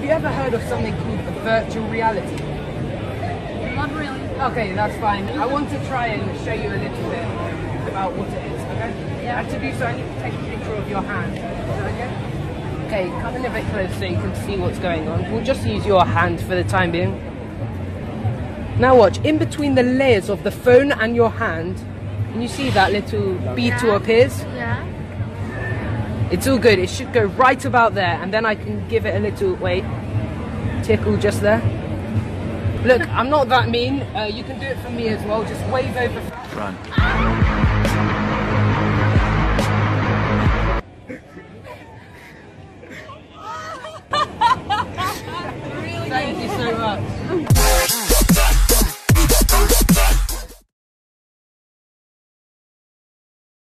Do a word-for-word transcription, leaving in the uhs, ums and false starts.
you ever heard of something called virtual reality? Not really. Okay, that's fine. I want to try and show you a little bit about what it is, okay? Yeah. And to do so, I need to take a picture of your hand. Is that okay? Okay, come in a bit closer so you can see what's going on. We'll just use your hand for the time being. Now watch, in between the layers of the phone and your hand, can you see that little beetle Yeah. appears? Yeah. It's all good, it should go right about there, and then I can give it a little, wait, tickle just there. Look, I'm not that mean, uh, you can do it for me as well, just wave over. Run.